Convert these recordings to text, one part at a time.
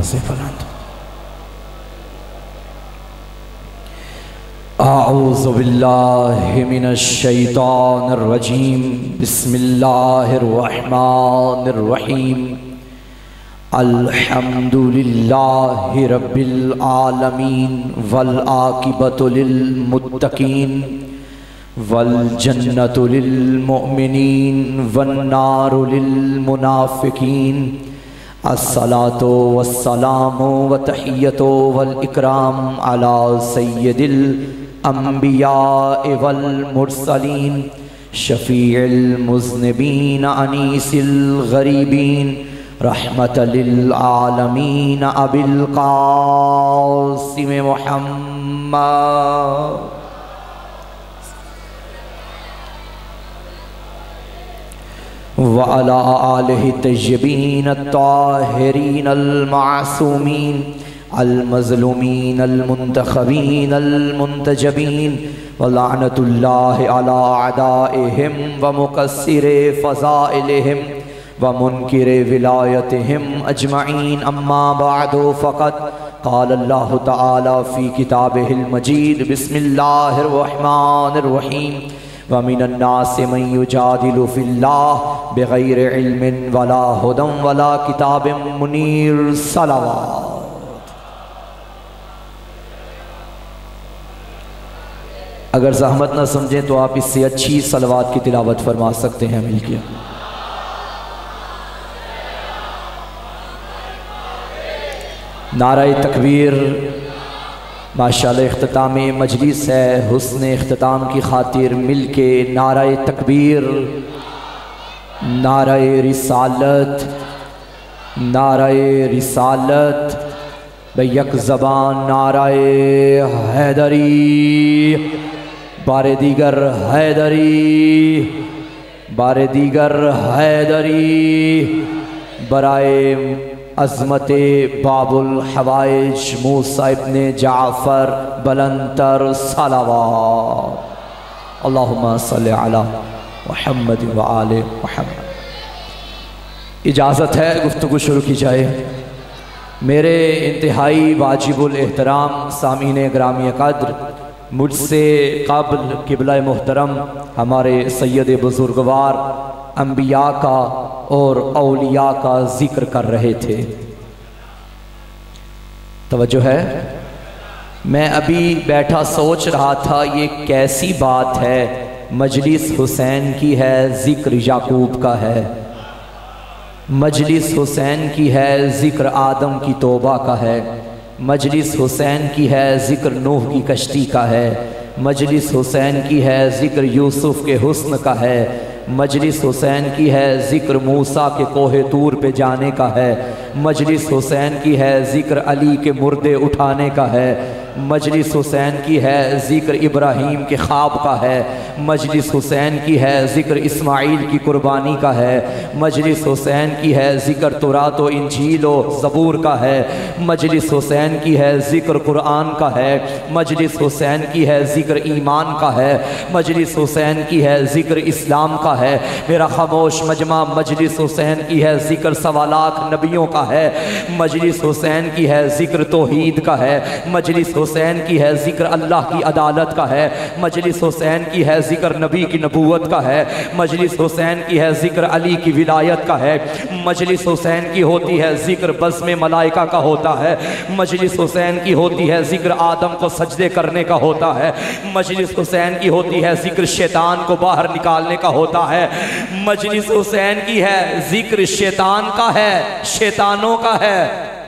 آواز بلند. اعوذ باللہ من الشیطان الرجیم. بسم اللہ الرحمن الرحیم. الحمد للہ رب العالمین والعاقبۃ للمتقین والجنۃ للمؤمنین والنار للمنافقین. الصلاۃ والسلام والتحیۃ والاکرام علی سید الانبیاء والمرسلین شفیع المذنبین انیس الغریبین رحمت للعالمین ابی القاسم محمد. وعلى آلہ الطیبین الطاہرین المعصومین المظلومین المنتخبین المنتجبین ولعنۃ اللہ علی اعدائہم ومقصر فضائلہم ومنکر ولایتہم اجمعین. اما بعد فقد قال اللہ تعالی فی کتابہ المجید. بسم اللہ الرحمن الرحیم. وَمِنَ النَّاسِ مَن يُجَادِلُ فِي اللَّهِ بِغَيْرِ عِلْمٍ وَلَا هُدًى وَلَا كِتَابٍ مُنِيرٍ. صلوات. اگر زحمت نہ سمجھیں تو آپ اس سے اچھی صلوات کی تلاوت فرما سکتے ہیں مل کے. نعرہ تکبیر. ماشاءاللہ اختتام مجلس ہے. حسن اختتام کی خاطر مل کے نعرہ تکبیر، نعرہ رسالت، نعرہ رسالت بیک زبان نعرہ حیدری. بار دیگر حیدری، بار دیگر حیدری برائے عظمت باب الحوائج موسیٰ ابن جعفر بلندتر صلوات. اللہم صلی علی محمد وآل محمد. اجازت ہے گفتگو شروع کی جائے. میرے انتہائی واجب الاحترام سامعین گرامی قدر، مجھ سے قبل قبلہ محترم ہمارے سید بزرگوار انبیاء کا اور اولیاء کا ذکر کر رہے تھے. توجہ ہے؟ میں ابھی بیٹھا سوچ رہا تھا یہ کیسی بات ہے. مجلس حسین کی ہے، ذکر یعقوب کا ہے. مجلس حسین کی ہے، ذکر آدم کی توبہ کا ہے. مجلس حسین کی ہے، ذکر نوح کی کشتی کا ہے. مجلس حسین کی ہے، ذکر یوسف کے حسن کا ہے. مجلس حسین کی ہے، ذکر موسیٰ کے کوہ طور پہ جانے کا ہے. مجلس حسین کی ہے، ذکر علی کے مردے اٹھانے کا ہے. مجلس حسین کی ہے، ذکر ابراہیم کے خواب کا ہے. مجلس حسین کی ہے، ذکر اسماعیل کی قربانی کا ہے. مجلس حسین کی ہے، ذکر تورات و انجیل و زبور کا ہے. مجلس حسین کی ہے، ذکر قرآن کا ہے. مجلس حسین کی ہے، ذکر ایمان کا ہے. مجلس حسین کی ہے، ذکر اسلام کا ہے. میرا خاموش مجمع، مجلس حسین کی ہے، ذکر 1.25 لاکھ نبیوں کا ہے. مجلس حسین کی ہے، ذکر توحید کا ہے. مجلس حسین کی ہے، ذکر اللہ کی عدالت کا ہے. مجلس حسین کی ہے، ذکر نبی کی نبوت کا ہے. مجلس حسین کی ہے، ذکر علی کی ولایت کا ہے. مجلس حسین کی ہوتی ہے، ذکر بزم ملائکہ کا ہوتا ہے. مجلس حسین کی ہوتی ہے، ذکر آدم کو سجدے کرنے کا ہوتا ہے. مجلس حسین کی ہوتی ہے، ذکر شیطان کو باہر نکالنے کا ہوتا ہے. مجلس حسین کی ہے، ذکر شیطان کا ہے، شیطانوں کا ہے.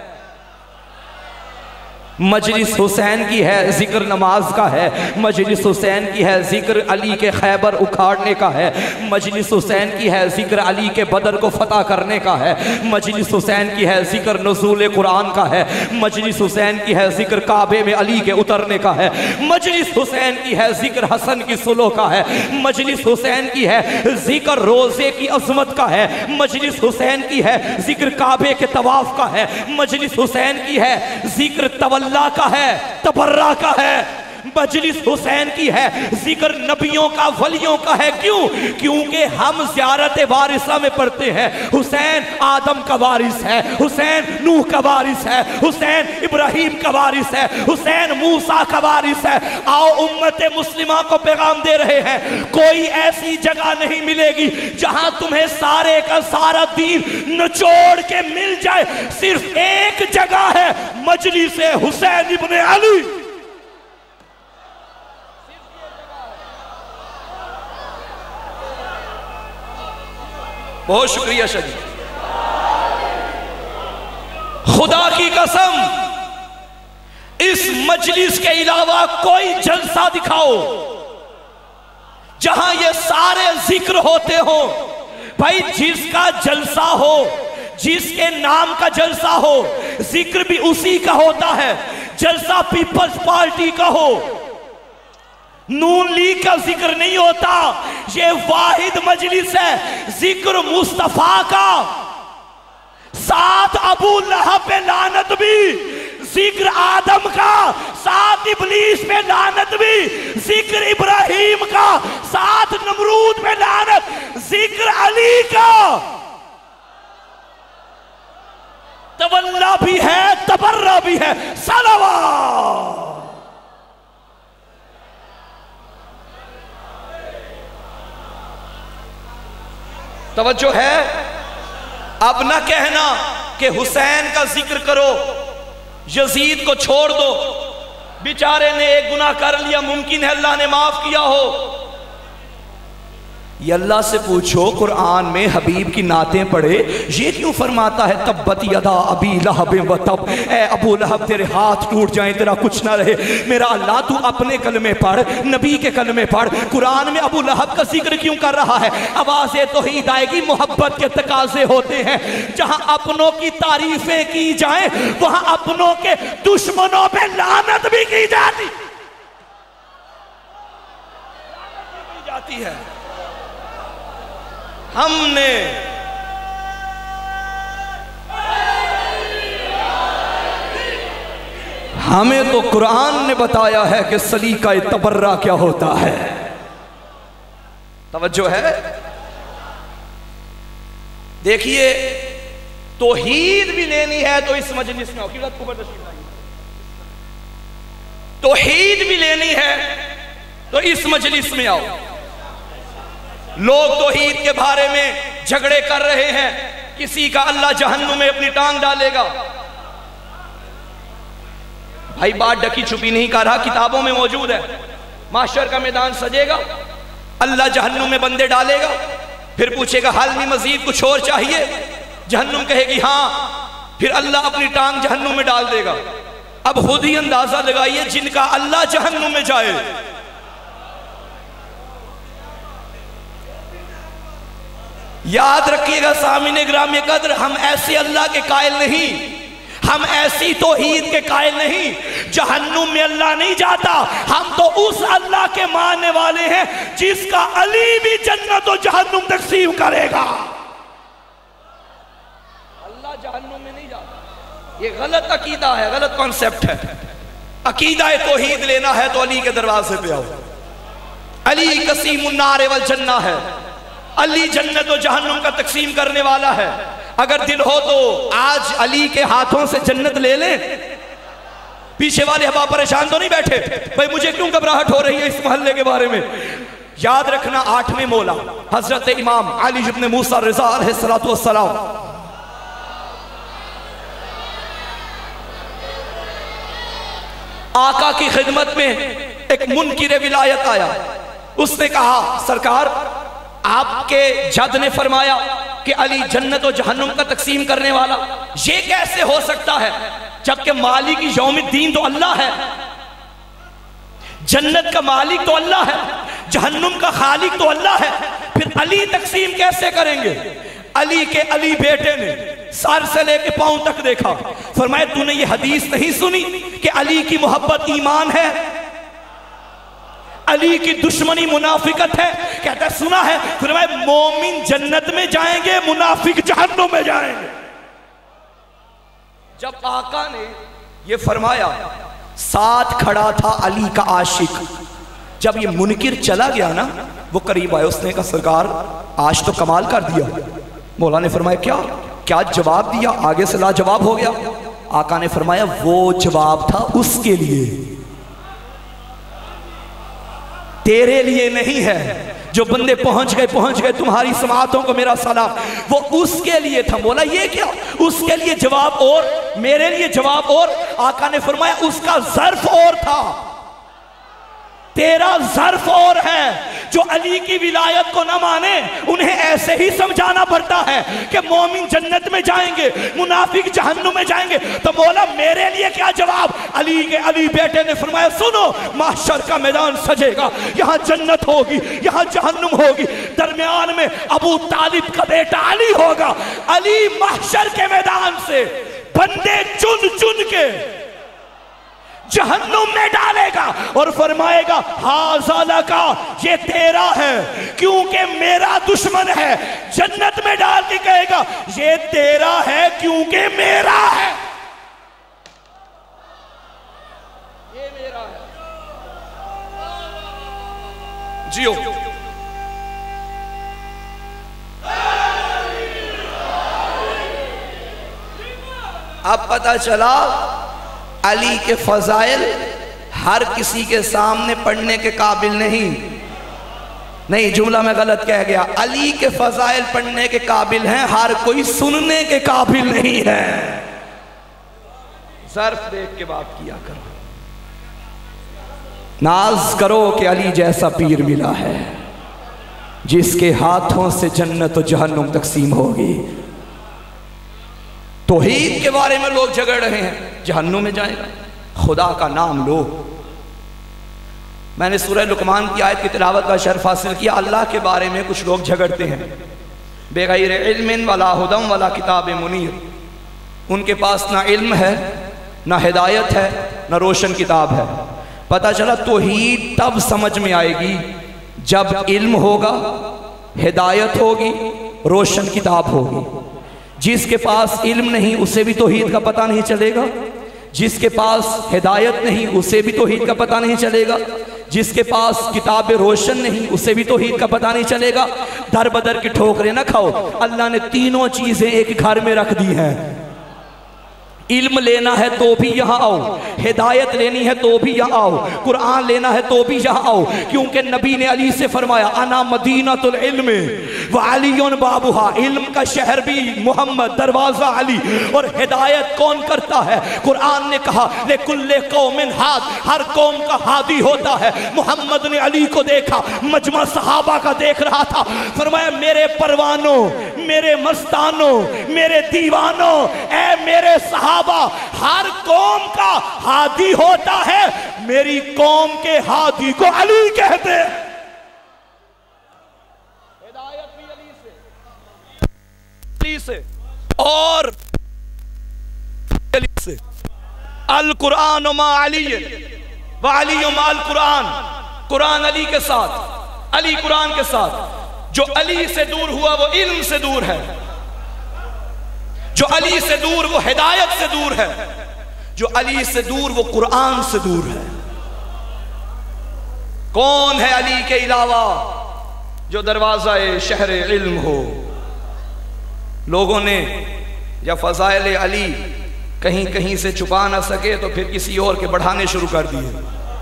مجلس حسین کی ہے، ذکر نماز کا ہے. مجلس حسین کی ہے، ذکر علی کے خیبر اکھاڑنے کا ہے. مجلس حسین کی ہے، ذکر علی کے بدر کو فتح کرنے کا ہے. مجلس حسین کی ہے، ذکر نزول قرآن کا ہے. مجلس حسین کی ہے، ذکر کعبے میں علی کے اترنے کا ہے. مجلس حسین کی ہے، ذکر حسن کی صلح کا ہے. مجلس حسین کی ہے، ذکر روزے کی عظمت کا ہے. مجلس حسین کی ہے، ذکر کعبے کے طواف کا ہے. مجلس حسین کی ہے، ذکر اللہ کا ہے، تبرہ کا ہے. مجلس حسین کی ہے، ذکر نبیوں کا ولیوں کا ہے. کیوں؟ کیونکہ ہم زیارت وارثہ میں پڑھتے ہیں حسین آدم کا وارث ہے، حسین نوح کا وارث ہے، حسین ابراہیم کا وارث ہے، حسین موسیٰ کا وارث ہے. آؤ امت مسلمہ کو پیغام دے رہے ہیں، کوئی ایسی جگہ نہیں ملے گی جہاں تمہیں سارے کا سارا دین نچوڑ کے مل جائے. صرف ایک جگہ ہے، مجلس حسین ابن علی. بہت شکریہ شجی. خدا کی قسم اس مجلس کے علاوہ کوئی جلسہ دکھاؤ جہاں یہ سارے ذکر ہوتے ہو. بھائی جس کا جلسہ ہو، جس کے نام کا جلسہ ہو، ذکر بھی اسی کا ہوتا ہے. جلسہ پیپلز پارٹی کا ہو، نون لیگ کا ذکر نہیں ہوتا. یہ واحد مجلس ہے ذکر مصطفیٰ کا. ساتھ ابو لہب پہ لعنت بھی، ذکر آدم کا. ساتھ ابلیس پہ لعنت بھی، ذکر ابراہیم کا. ساتھ نمرود پہ لعنت، ذکر علی کا. تولا بھی ہے، تبرہ بھی ہے. صلوات. توجہ ہے. اب نہ کہنا کہ حسین کا ذکر کرو، یزید کو چھوڑ دو، بیچارے نے ایک گناہ کر لیا، ممکن ہے اللہ نے معاف کیا ہو. یہ اللہ سے پوچھو قرآن میں حبیب کی نعتیں پڑھے، یہ کیوں فرماتا ہے تبت یدا ابی لہب و تب، اے ابو لہب تیرے ہاتھ ٹوٹ جائیں تیرا کچھ نہ رہے. میرا اللہ تو اپنے کلمے پڑھ، نبی کے کلمے پڑھ. قرآن میں ابو لہب کا ذکر کیوں کر رہا ہے؟ آواز توحید آئے گی. محبت کے تقاضے ہوتے ہیں. جہاں اپنوں کی تعریفیں کی جائیں وہاں اپنوں کے دشمنوں پہ لعنت بھی کی جاتی ہے. ہم نے ہمیں تو قرآن نے بتایا ہے کہ سلیقہ تبرہ کیا ہوتا ہے. توجہ ہے. دیکھیے توحید بھی لینی ہے تو اس مجلس میں توحید بھی لینی ہے تو اس مجلس میں آؤ. لوگ توحید کے بارے میں جھگڑے کر رہے ہیں، کسی کا اللہ جہنم میں اپنی ٹانگ ڈالے گا. بھائی بات ڈکی چھپی نہیں کر رہا، کتابوں میں موجود ہے. محشر کا میدان سجے گا، اللہ جہنم میں بندے ڈالے گا، پھر پوچھے گا حل میں مزید کچھ اور چاہیے؟ جہنم کہے گی ہاں، پھر اللہ اپنی ٹانگ جہنم میں ڈال دے گا. اب خود ہی اندازہ لگائیے جن کا اللہ جہنم میں جائے. یاد رکھیے گا سامعین گرامی قدر، ہم ایسے اللہ کے قائل نہیں، ہم ایسی توحید کے قائل نہیں. جہنم میں اللہ نہیں جاتا، ہم تو اس اللہ کے ماننے والے ہیں جس کا علی بھی جنت و جہنم تقسیم کرے گا. اللہ جہنم میں نہیں جاتا. یہ غلط عقیدہ ہے، غلط کانسیپٹ ہے. عقیدہ توحید لینا ہے تو علی کے دروازے پہ آؤ. علی قسیم النار والجنہ ہے. علی جنت و جہنم کا تقسیم کرنے والا ہے. اگر دل ہو تو آج علی کے ہاتھوں سے جنت لے لیں. پیچھے والے احباب پریشان تو نہیں بیٹھے بھائی مجھے کیوں گھبراہٹ ہو رہی ہے اس محلے کے بارے میں؟ یاد رکھنا 8ویں مولا حضرت امام علی ابن موسیٰ رضا علیہ السلام آقا کی خدمت میں ایک منکر ولایت آیا. اس نے کہا سرکار آپ کے جد نے فرمایا کہ علی جنت و جہنم کا تقسیم کرنے والا، یہ کیسے ہو سکتا ہے جبکہ مالک یوم الدین تو اللہ ہے، جنت کا مالک تو اللہ ہے، جہنم کا خالق تو اللہ ہے، پھر علی تقسیم کیسے کریں گے؟ علی کے علی بیٹے نے سر سے لے کے پاؤں تک دیکھا، فرمایا تو نے یہ حدیث نہیں سنی کہ علی کی محبت ایمان ہے، علی کی دشمنی منافقت ہے؟ کہتا ہے سنا ہے. فرمایا مومن جنت میں جائیں گے، منافق جہنم میں جائیں گے. جب آقا نے یہ فرمایا ساتھ کھڑا تھا علی کا عاشق. جب یہ منکر چلا گیا نا وہ قریب آئے, اس نے کہا سرکار آج تو کمال کر دیا. مولا نے فرمایا کیا جواب دیا؟ آگے سے لا جواب ہو گیا. آقا نے فرمایا وہ جواب تھا اس کے لیے, تیرے لیے نہیں ہے. جو بندے پہنچ گئے تمہاری سماعتوں کو میرا سلام, وہ اس کے لیے تھا. مولا یہ کیا؟ اس کے لیے جواب اور میرے لیے جواب اور. آقا نے فرمایا اس کا ظرف اور تھا, تیرا ظرف اور ہے. جو علی کی ولایت کو نہ مانے انہیں ایسے ہی سمجھانا پڑتا ہے کہ مومن جنت میں جائیں گے, منافق جہنم میں جائیں گے. تو مولا میرے لیے کیا جواب؟ علی بیٹے نے فرمایا سنو, محشر کا میدان سجے گا, یہاں جنت ہوگی, یہاں جہنم ہوگی, درمیان میں ابو طالب کا بیٹا علی ہوگا. علی محشر کے میدان سے بندے چن چن کے جہنم میں ڈالے گا اور فرمائے گا ہاذا لکا, یہ تیرا ہے کیونکہ میرا دشمن ہے. جنت میں ڈال کے کہے گا یہ تیرا ہے کیونکہ میرا ہے. یہ میرا ہے. جیو اب پتہ چلا علی کے فضائل ہر کسی کے سامنے پڑھنے کے قابل نہیں, جملہ میں غلط کہہ گیا. علی کے فضائل پڑھنے کے قابل ہیں, ہر کوئی سننے کے قابل نہیں ہے. ظرف دیکھ کے بات کیا کرو, ناز کرو کہ علی جیسا پیر ملا ہے جس کے ہاتھوں سے جنت و جہنم تقسیم ہوگی. توحید کے بارے میں لوگ جھگڑ رہے ہیں, جہنم میں جائے گا. خدا کا نام لو. میں نے سورہ لقمان کی آیت کی تلاوت کا شرف حاصل کیا. اللہ کے بارے میں کچھ لوگ جھگڑتے ہیں, بغیر علم ولا ہدی ولا کتاب منیر. ان کے پاس نہ علم ہے, نہ ہدایت ہے, نہ روشن کتاب ہے. پتہ چلا توحید تب سمجھ میں آئے گی جب علم ہوگا, ہدایت ہوگی, روشن کتاب ہوگی. جس کے پاس علم نہیں اسے بھی توحید کا پتہ نہیں چلے گا, جس کے پاس ہدایت نہیں اسے بھی توحید کا پتہ نہیں چلے گا, جس کے پاس کتاب روشن نہیں اسے بھی توحید کا پتہ نہیں چلے گا. در بدر کی ٹھوکریں نہ کھاؤ, اللہ نے تینوں چیزیں ایک گھر میں رکھ دی ہیں. علم لینا ہے تو بھی یہاں آؤ, ہدایت لینی ہے تو بھی یہاں آؤ, قرآن لینا ہے تو بھی یہاں آؤ. کیونکہ نبی نے علی سے فرمایا انا مدینۃ العلم وعلی بابها, علم کا شہر بھی محمد, دروازہ علی. اور ہدایت کون کرتا ہے؟ قرآن نے کہا لکل قوم ہاد, ہر قوم کا ہادی ہوتا ہے. محمد نے علی کو دیکھا, مجمع صحابہ کا دیکھ رہا تھا, فرمایا میرے پروانوں, میرے مستانوں, میرے دیوانوں, اے میرے صحابہ, ہر قوم کا ہادی ہوتا ہے, میری قوم کے ہادی کو علی کہتے ہیں. ہدایت بھی علی سے اور علی سے. القرآن ما علی وعلی ما القرآن, قرآن علی کے ساتھ, علی قرآن کے ساتھ. جو علی سے دور ہوا وہ علم سے دور ہے, جو علی سے دور وہ ہدایت سے دور ہے, جو علی سے دور وہ قرآن سے دور ہے. کون ہے علی کے علاوہ جو دروازہ شہر علم ہو؟ لوگوں نے یا فضائل علی کہیں کہیں سے چھپا نہ سکے تو پھر کسی اور کے بڑھانے شروع کر دیے.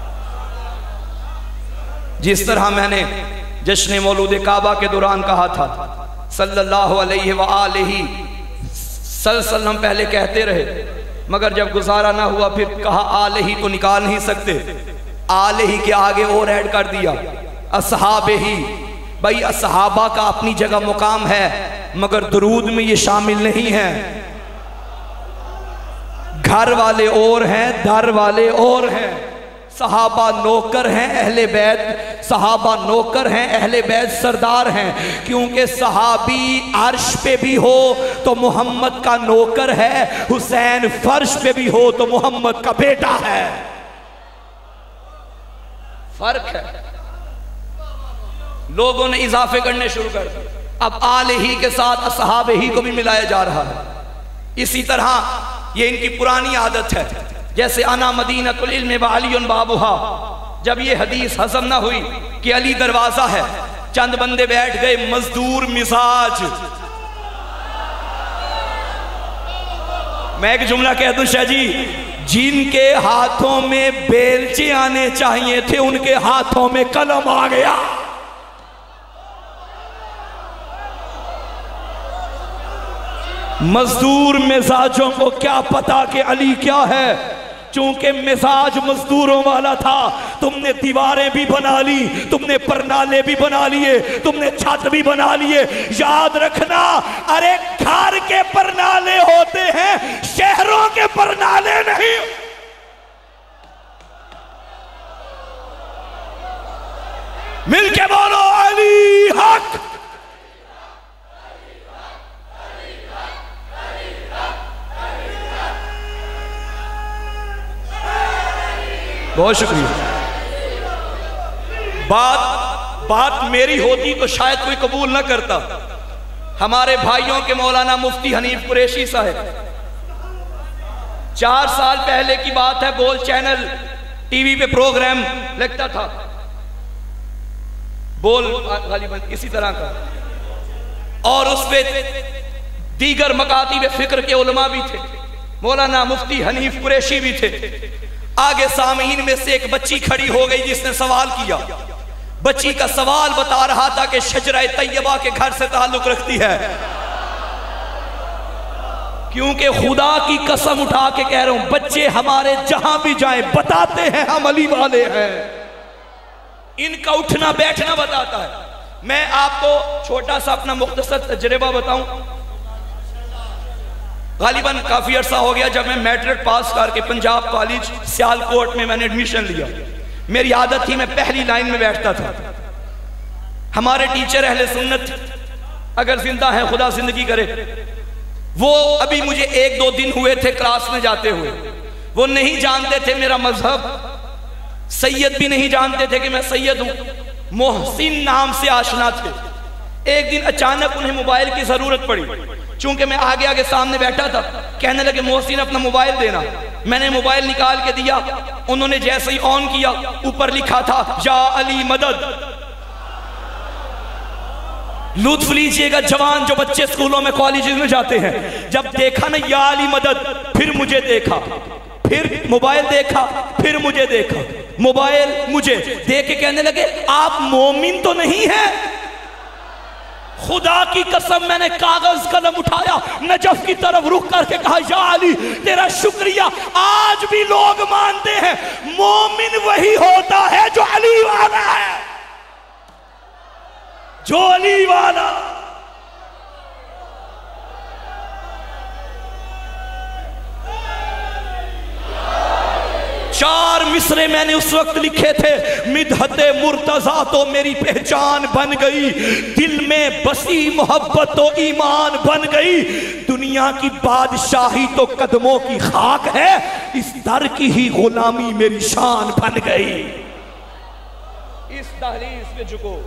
جس طرح میں نے جشن مولود کعبہ کے دوران کہا تھا صلی اللہ علیہ وآلہ وسلم, پہلے کہتے رہے مگر جب گزارا نہ ہوا پھر کہا آلہ ہی تو نکال نہیں سکتے, آلہ ہی کے آگے اور ایڈ کر دیا اصحاب ہی. بھائی اصحابہ کا اپنی جگہ مقام ہے مگر درود میں یہ شامل نہیں ہے. گھر والے اور ہیں, در والے اور ہیں. صحابہ نوکر ہیں, اہل بیت صحابہ نوکر ہیں, اہل بیت سردار ہیں. کیونکہ صحابی عرش پہ بھی ہو تو محمد کا نوکر ہے, حسین فرش پہ بھی ہو تو محمد کا بیٹا ہے. فرق ہے. لوگوں نے اضافے کرنے شروع کر دیا, اب آل ہی کے ساتھ اصحاب ہی کو بھی ملایا جا رہا ہے. اسی طرح یہ ان کی پرانی عادت ہے, جیسے انا مدینۃ العلم وعلی بابھا، جب یہ حدیث ہضم نہ ہوئی کہ علی دروازہ ہے، چند بندے بیٹھ گئے مزدور مزاج۔ میں ایک جملہ کہہ دوں شاہ جی، جن کے ہاتھوں میں بیلچے آنے چاہیے تھے ان کے ہاتھوں میں قلم آ گیا۔ مزدور مزاجوں کو کیا پتا کہ علی کیا ہے، چونکہ مزاج مزدوروں والا تھا۔ تم نے دیواریں بھی بنا لی، تم نے پرنالے بھی بنا لیے، تم نے چھت بھی بنا لیے۔ یاد رکھنا، ارے گھر کے پرنالے ہوتے ہیں، شہروں کے پرنالے نہیں۔ مل کے بولو علی حق۔ بہت شکریہ۔ بات میری ہوتی تو شاید کوئی قبول نہ کرتا۔ ہمارے بھائیوں کے مولانا مفتی حنیف قریشی صاحب، 4 سال پہلے کی بات ہے، بول چینل ٹی وی پہ پروگرام لگتا تھا، بول غالباً اسی طرح کا، اور اس پہ دیگر مکاتب فکر کے علماء بھی تھے، مولانا مفتی حنیف قریشی بھی تھے۔ آگے سامعین میں سے ایک بچی کھڑی ہو گئی جس نے سوال کیا۔ بچی کا سوال بتا رہا تھا کہ شجرہ طیبہ کے گھر سے تعلق رکھتی ہے، کیونکہ خدا کی قسم اٹھا کے کہہ رہا ہوں، بچے ہمارے جہاں بھی جائیں بتاتے ہیں ہم علی والے ہیں، ان کا اٹھنا بیٹھنا بتاتا ہے۔ میں آپ کو چھوٹا سا اپنا مختصر تجربہ بتاؤں۔ غالباً کافی عرصہ ہو گیا جب میں میٹرک پاس کر کے پنجاب کالج سیالکوٹ میں نے ایڈمیشن لیا، میری عادت تھی میں پہلی لائن میں بیٹھتا تھا۔ ہمارے ٹیچر اہل سنت اگر زندہ ہیں، خدا زندگی کرے، وہ ابھی مجھے 1-2 دن ہوئے تھے کلاس میں جاتے ہوئے، وہ نہیں جانتے تھے میرا مذہب، سید بھی نہیں جانتے تھے کہ میں سید ہوں، محسن نام سے آشنا تھے۔ ایک دن اچانک انہیں موبائل کی ضرورت پڑی، چونکہ میں آگے سامنے بیٹھا تھا، کہنے لگے محسن اپنا موبائل دینا۔ میں نے موبائل نکال کے دیا، انہوں نے جیسے ہی آن کیا، اوپر لکھا تھا یا علی مدد۔ لطف لیجئے گا جوان جو بچے اسکولوں میں کالجز میں جاتے ہیں، جب دیکھا نا یا علی مدد، پھر مجھے دیکھا، پھر موبائل دیکھا، پھر مجھے دیکھا، موبائل مجھے دیکھ کے کہنے لگے آپ مومن تو نہیں ہیں؟ خدا کی قسم میں نے کاغذ قلم اٹھایا، نجف کی طرف رخ کر کے کہا یا علی تیرا شکریہ، آج بھی لوگ مانتے ہیں مومن وہی ہوتا ہے جو علی والا ہے، جو علی والا۔ چار مصرے میں نے اس وقت لکھے تھے، مدحت مرتضیٰ تو میری پہچان بن گئی، دل میں بسی محبت تو ایمان بن گئی، دنیا کی بادشاہی تو قدموں کی خاک ہے، اس در کی ہی غلامی میری شان بن گئی۔ اس دہلیز پہ جھکو،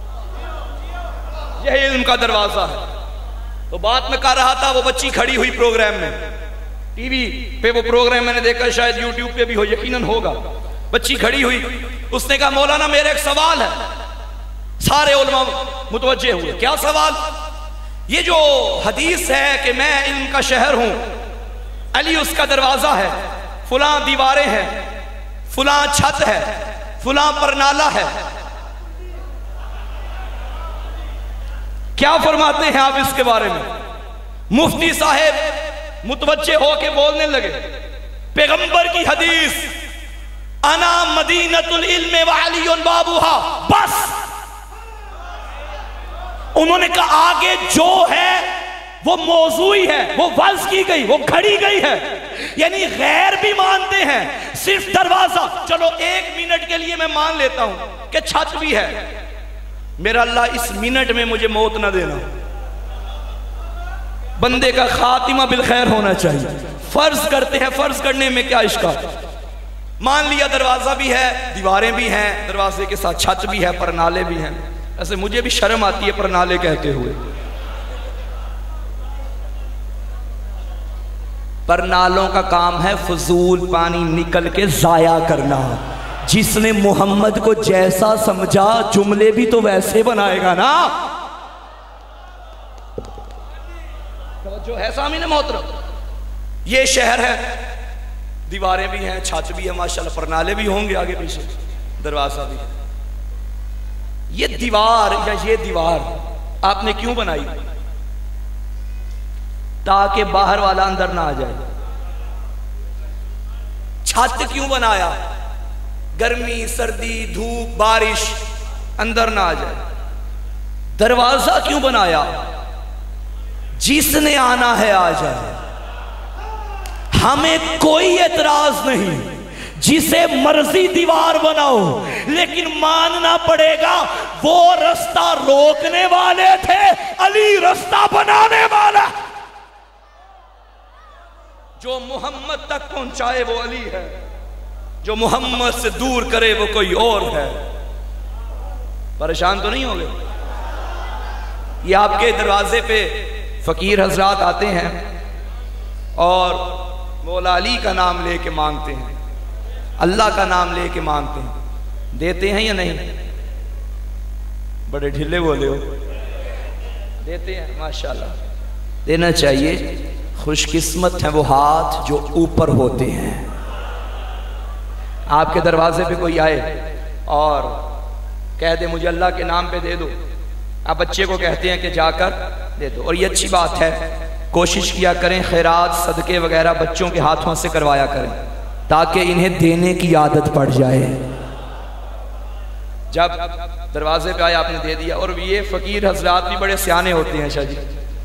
یہ علم کا دروازہ ہے۔ تو بات میں کر رہا تھا، وہ بچی کھڑی ہوئی پروگرام میں، ٹی وی پہ وہ پروگرام میں نے دیکھا، شاید یوٹیوب پہ بھی ہو، یقیناً ہوگا۔ بچی کھڑی ہوئی، اس نے کہا مولانا میرے ایک سوال ہے۔ سارے علماء متوجہ ہوئے، کیا سوال؟ یہ جو حدیث ہے کہ میں علم کا شہر ہوں، علی اس کا دروازہ ہے، فلاں دیواریں ہیں، فلاں چھت ہے، فلاں پرنالہ ہے، کیا فرماتے ہیں آپ اس کے بارے میں؟ مفتی صاحب متوجہ ہو کے بولنے لگے، پیغمبر کی حدیث انا مدینۃ العلم وعلی بابھا، بس۔ انہوں نے کہا آگے جو ہے وہ موضوعی ہے، وہ وضع کی گئی، وہ کھڑی گئی ہے، یعنی غیر بھی مانتے ہیں، صرف دروازہ۔ چلو 1 منٹ کے لیے میں مان لیتا ہوں کہ چھت بھی ہے، میرا اللہ اس منٹ میں مجھے موت نہ دینا، بندے کا خاتمہ بالخیر ہونا چاہیے۔ فرض کرتے ہیں، فرض کرنے میں کیا اشکال؟ مان لیا دروازہ بھی ہے، دیواریں بھی ہیں، دروازے کے ساتھ چھت بھی ہے، پرنالے بھی ہیں۔ ایسے مجھے بھی شرم آتی ہے پرنالے کہتے ہوئے۔ پر نالوں کا کام ہے فضول پانی نکل کے ضائع کرنا. جس نے محمد کو جیسا سمجھا جملے بھی تو ویسے بنائے گا نا. جو ہے سامعین محترم، یہ شہر ہے، دیواریں بھی ہیں، چھت بھی ہے ماشاءاللہ، پرنالے بھی ہوں گے آگے پیچھے، دروازہ بھی ہے. یہ دیوار یا یہ دیوار آپ نے کیوں بنائی؟ تاکہ باہر والا اندر نہ آ جائے. چھت کیوں بنایا؟ گرمی، سردی، دھوپ، بارش اندر نہ آ جائے. دروازہ کیوں بنایا؟ جس نے آنا ہے آ جائے. ہمیں کوئی اعتراض نہیں، جسے مرضی دیوار بناؤ، لیکن ماننا پڑے گا وہ رستہ روکنے والے تھے، علی رستہ بنانے والا. جو محمد تک پہنچائے وہ علی ہے، جو محمد سے دور کرے وہ کوئی اور ہے. پریشان تو نہیں ہو گئے؟ یہ آپ کے دروازے پہ فقیر حضرات آتے ہیں اور مولا علی کا نام لے کے مانگتے ہیں، اللہ کا نام لے کے مانگتے ہیں. دیتے ہیں یا نہیں؟ بڑے ڈھلے بولے ہو. دیتے ہیں ماشاءاللہ، دینا چاہیے. خوش قسمت ہیں وہ ہاتھ جو اوپر ہوتے ہیں. آپ کے دروازے پہ کوئی آئے اور کہہ دے مجھے اللہ کے نام پہ دے دو، آپ بچے کو کہتے ہیں کہ جا کر دے دو. اور یہ اچھی بات ہے، کوشش کیا کریں خیرات صدقے وغیرہ بچوں کے ہاتھوں سے کروایا کریں تاکہ انہیں دینے کی عادت پڑ جائے. جب دروازے پہ آئے آپ نے دے دیا. اور یہ فقیر حضرات بھی بڑے سیانے ہوتے ہیں. شاہ جی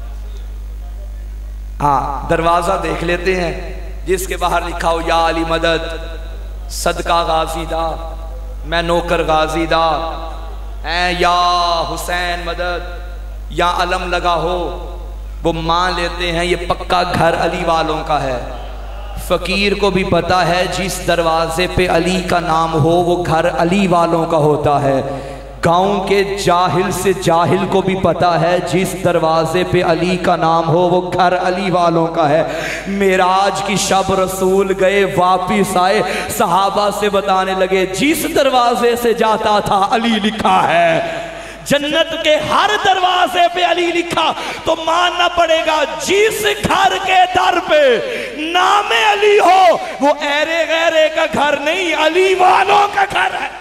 ہاں، دروازہ دیکھ لیتے ہیں جس کے باہر لکھا ہو یا علی مدد، صدقہ غازی دا، میں نوکر غازی دا، اے یا حسین مدد، یا علم لگا ہو، وہ مان لیتے ہیں یہ پکا گھر علی والوں کا ہے. فقیر کو بھی پتا ہے جس دروازے پہ علی کا نام ہو وہ گھر علی والوں کا ہوتا ہے. گاؤں کے جاہل سے جاہل کو بھی پتا ہے جس دروازے پہ علی کا نام ہو وہ گھر علی والوں کا ہے. معراج کی شب رسول گئے، واپس آئے، صحابہ سے بتانے لگے جس دروازے سے جاتا تھا علی لکھا ہے. جنت کے ہر دروازے پہ علی لکھا تو ماننا پڑے گا جس گھر کے در پہ نام علی ہو وہ ایرے غیرے کا گھر نہیں، علی والوں کا گھر ہے.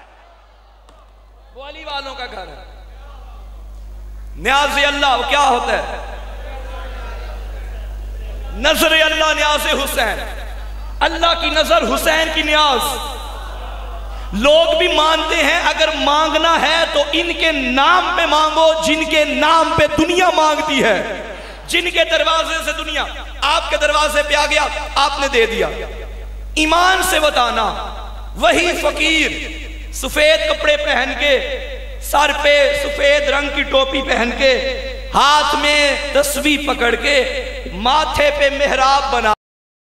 وہ علی والوں کا گھر ہے. نیاز اللہ وہ کیا ہوتا ہے؟ نظر اللہ نیاز حسین، اللہ کی نظر حسین کی نیاز. لوگ بھی مانتے ہیں اگر مانگنا ہے تو ان کے نام پہ مانگو جن کے نام پہ دنیا مانگتی ہے، جن کے دروازے سے دنیا. آپ کے دروازے پہ آ گیا، آپ نے دے دیا. ایمان سے بتانا وہی فقیر سفید کپڑے پہن کے، سر پہ سفید رنگ کی ٹوپی پہن کے، ہاتھ میں تسبیح پکڑ کے، ماتھے پہ محراب بنا